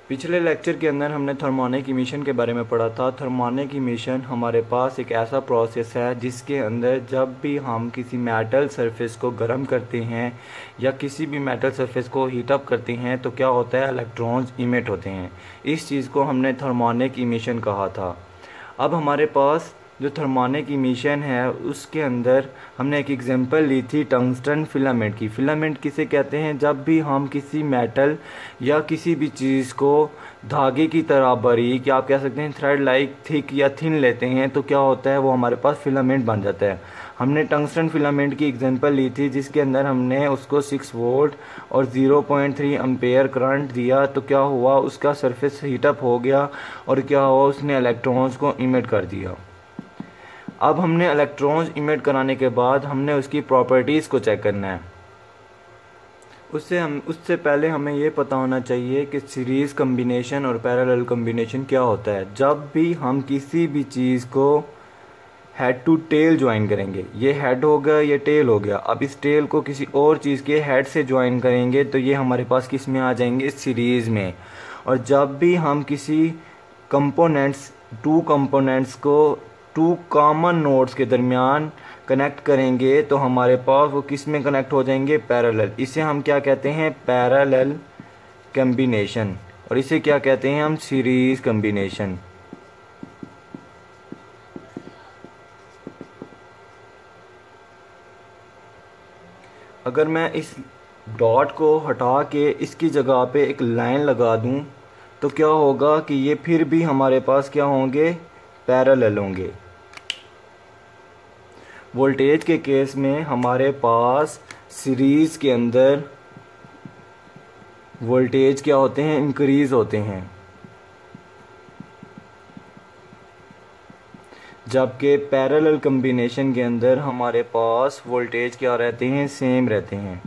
पिछले लेक्चर के अंदर हमने थर्मोनिक इमिशन के बारे में पढ़ा था। थर्मोनिक इमिशन हमारे पास एक ऐसा प्रोसेस है जिसके अंदर जब भी हम किसी मेटल सरफेस को गर्म करते हैं या किसी भी मेटल सरफेस को हीट अप करते हैं तो क्या होता है, इलेक्ट्रॉन्स इमिट होते हैं। इस चीज़ को हमने थर्मोनिक इमिशन कहा था। अब हमारे पास जो थर्मोनिक इमिशन है उसके अंदर हमने एक एग्जांपल ली थी टंगस्टन फिलामेंट की। फिलामेंट किसे कहते हैं? जब भी हम किसी मेटल या किसी भी चीज़ को धागे की तरह बारीक या आप कह सकते हैं थ्रेड लाइक थिक या थिन लेते हैं तो क्या होता है, वो हमारे पास फिलामेंट बन जाता है। हमने टंगस्टन फिलामेंट की एग्जांपल ली थी जिसके अंदर हमने उसको 6 वोल्ट और 0.3 एम्पेयर करंट दिया तो क्या हुआ, उसका सरफेस हीटअप हो गया और क्या हुआ, उसने इलेक्ट्रॉन्स को इमिट कर दिया। अब हमने इलेक्ट्रॉन्स इमिट कराने के बाद हमने उसकी प्रॉपर्टीज़ को चेक करना है। उससे पहले हमें ये पता होना चाहिए कि सीरीज़ कम्बिनेशन और पैरेलल कम्बिनेशन क्या होता है। जब भी हम किसी भी चीज़ को हेड टू टेल ज्वाइन करेंगे, ये हेड हो गया, ये टेल हो गया, अब इस टेल को किसी और चीज़ के हेड से ज्वाइन करेंगे तो ये हमारे पास किस में आ जाएंगे, सीरीज़ में। और जब भी हम किसी टू कंपोनेंट्स को टू कॉमन नोड्स के दरमियान कनेक्ट करेंगे तो हमारे पास वो किस में कनेक्ट हो जाएंगे, पैरेलल। इसे हम क्या कहते हैं, पैरेलल कम्बिनेशन, और इसे क्या कहते हैं हम, सीरीज कम्बिनेशन। अगर मैं इस डॉट को हटा के इसकी जगह पे एक लाइन लगा दूं तो क्या होगा कि ये फिर भी हमारे पास क्या होंगे, पैरेलल होंगे। वोल्टेज के केस में हमारे पास सीरीज़ के अंदर वोल्टेज क्या होते हैं, इंक्रीज़ होते हैं, जबकि पैरेलल कम्बिनेशन के अंदर हमारे पास वोल्टेज क्या रहते हैं, सेम रहते हैं।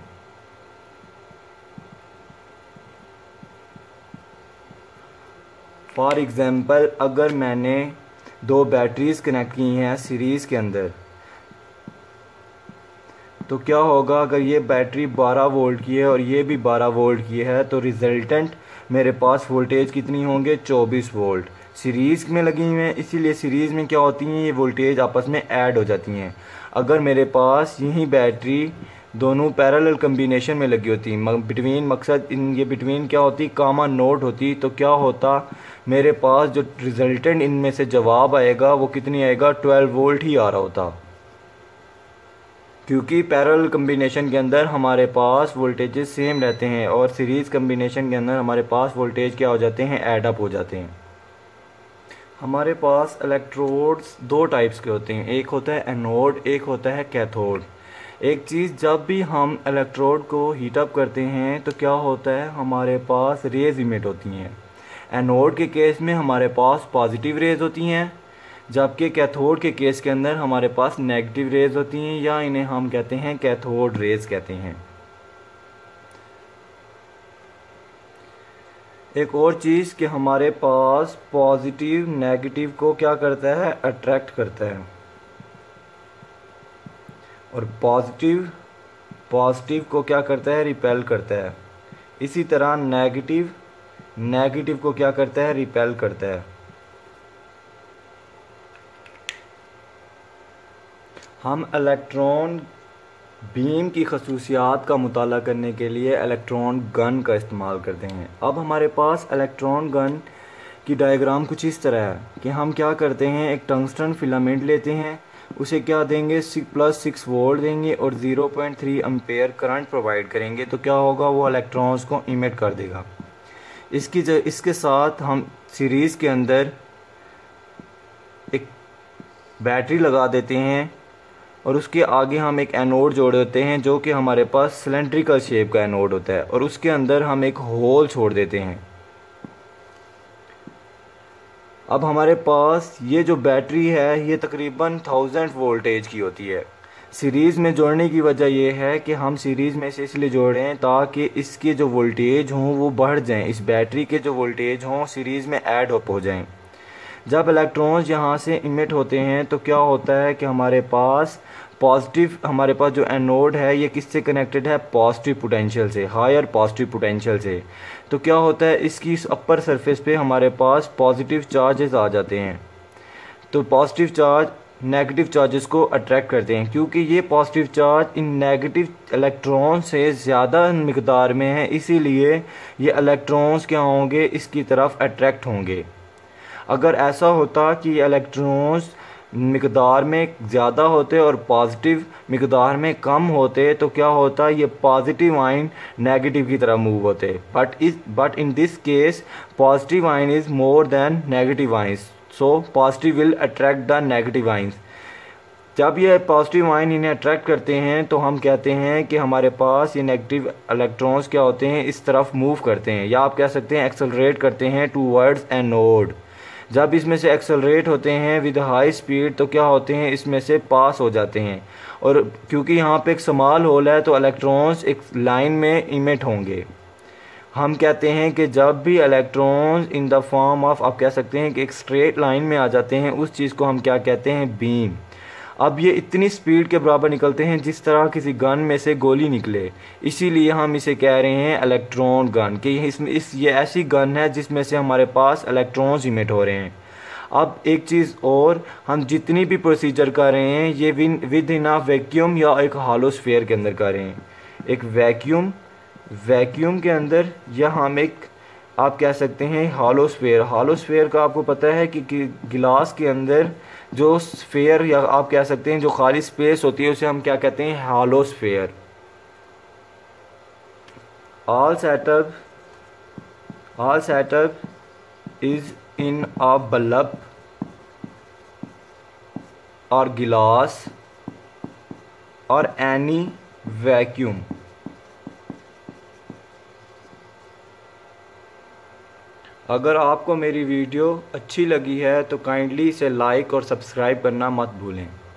फॉर एग्ज़ाम्पल, अगर मैंने दो बैटरीज कनेक्ट की हैं सीरीज़ के अंदर तो क्या होगा, अगर ये बैटरी 12 वोल्ट की है और ये भी 12 वोल्ट की है तो रिजल्टेंट मेरे पास वोल्टेज कितनी होंगे, 24 वोल्ट। सीरीज़ में लगी हुई हैं इसीलिए सीरीज़ में क्या होती हैं, ये वोल्टेज आपस में ऐड हो जाती हैं। अगर मेरे पास यही बैटरी दोनों पैरेलल कम्बिनेशन में लगी होती, बिटवीन क्या होती, कॉमन नोड होती, तो क्या होता, मेरे पास जो रिजल्टेंट इनमें से जवाब आएगा वो कितनी आएगा, 12 वोल्ट ही आ रहा होता। क्योंकि पैरेलल कम्बिनेशन के अंदर हमारे पास वोल्टेजेस सेम रहते हैं और सीरीज़ कम्बिनेशन के अंदर हमारे पास वोल्टेज क्या हो जाते हैं, ऐड अप हो जाते हैं। हमारे पास इलेक्ट्रोड्स दो टाइप्स के होते हैं, एक होता है एनोड, एक होता है कैथोड। एक चीज़, जब भी हम इलेक्ट्रोड को हीटअप करते हैं तो क्या होता है, हमारे पास रेज इमिट होती हैं। एनोड के केस में हमारे पास पॉजिटिव रेज होती हैं, जबकि कैथोड के केस के अंदर हमारे पास नेगेटिव रेज होती हैं, या इन्हें हम कहते हैं कैथोड रेज कहते हैं। एक और चीज़ कि हमारे पास पॉजिटिव नेगेटिव को क्या करता है, अट्रैक्ट करता है, और पॉजिटिव को क्या करता है, रिपेल करता है। इसी तरह नेगेटिव को क्या करता है, रिपेल करता है। हम इलेक्ट्रॉन बीम की खसूसियात का मुताला करने के लिए इलेक्ट्रॉन गन का इस्तेमाल करते हैं। अब हमारे पास इलेक्ट्रॉन गन की डायग्राम कुछ इस तरह है कि हम क्या करते हैं, एक टंगस्टन फिलामेंट लेते हैं, उसे क्या देंगे, +6 वोल्ट देंगे और 0.3 एम्पेयर करंट प्रोवाइड करेंगे तो क्या होगा, वो इलेक्ट्रॉन्स को इमिट कर देगा। इसके साथ हम सीरीज़ के अंदर एक बैटरी लगा देते हैं और उसके आगे हम एक एनोड जोड़ देते हैं जो कि हमारे पास सिलेंड्रिकल शेप का एनोड होता है, और उसके अंदर हम एक होल छोड़ देते हैं। अब हमारे पास ये जो बैटरी है ये तकरीबन 1000 वोल्टेज की होती है। सीरीज़ में जोड़ने की वजह यह है कि हम सीरीज़ में से इसलिए जोड़ें ताकि इसके जो वोल्टेज हों वो बढ़ जाएं, इस बैटरी के जो वोल्टेज हों सीरीज़ में ऐड अप हो जाएं। जब इलेक्ट्रॉन्स यहाँ से इमिट होते हैं तो क्या होता है कि हमारे पास पॉजिटिव हमारे पास जो एनोड है ये किससे कनेक्टेड है, पॉजिटिव पोटेंशियल से, हायर पॉजिटिव पोटेंशियल से। तो क्या होता है, इसकी अपर सरफेस पे हमारे पास पॉजिटिव चार्जेस आ जाते हैं। तो पॉजिटिव चार्ज नेगेटिव चार्जेस को अट्रैक्ट करते हैं, क्योंकि ये पॉजिटिव चार्ज इन नेगेटिव इलेक्ट्रॉन से ज़्यादा मिकदार में है, इसीलिए ये इलेक्ट्रॉन्स क्या होंगे, इसकी तरफ अट्रैक्ट होंगे। अगर ऐसा होता कि ये इलेक्ट्रॉन्स मिकदार में ज़्यादा होते और पॉजिटिव मिकदार में कम होते तो क्या होता, ये पॉजिटिव आयन नेगेटिव की तरफ मूव होते। But in this case positive ion is more than negative ions, so positive will attract the negative ions. जब ये पॉजिटिव आयन इन्हें अट्रैक्ट करते हैं तो हम कहते हैं कि हमारे पास ये नेगेटिव इलेक्ट्रॉन्स क्या होते हैं, इस तरफ मूव करते हैं, या आप कह सकते हैं एक्सेलरेट करते हैं टूवर्ड्स एनोड। जब इसमें से एक्सेलरेट होते हैं विद हाई स्पीड तो क्या होते हैं, इसमें से पास हो जाते हैं। और क्योंकि यहाँ पे एक स्मॉल होल है तो इलेक्ट्रॉन्स एक लाइन में इमिट होंगे। हम कहते हैं कि जब भी electrons in the form of, आप कह सकते हैं कि एक स्ट्रेट लाइन में आ जाते हैं, उस चीज़ को हम क्या कहते हैं, बीम। अब ये इतनी स्पीड के बराबर निकलते हैं जिस तरह किसी गन में से गोली निकले, इसीलिए हम इसे कह रहे हैं इलेक्ट्रॉन गन, कि ये ऐसी गन है जिसमें से हमारे पास इलेक्ट्रॉन्स इमिट हो रहे हैं। अब एक चीज़ और, हम जितनी भी प्रोसीजर कर रहे हैं ये विद इन अ वैक्यूम या एक हॉलो स्फीयर के अंदर कर रहे हैं। एक वैक्यूम के अंदर, या हम एक आप कह सकते हैं हॉलो स्फीयर का आपको पता है कि गिलास के अंदर जो स्फीयर या आप कह सकते हैं जो खाली स्पेस होती है उसे हम क्या कहते हैं, hollow sphere. All setup is in a bulb और गिलास और एनी वैक्यूम। अगर आपको मेरी वीडियो अच्छी लगी है तो काइंडली इसे लाइक और सब्सक्राइब करना मत भूलें।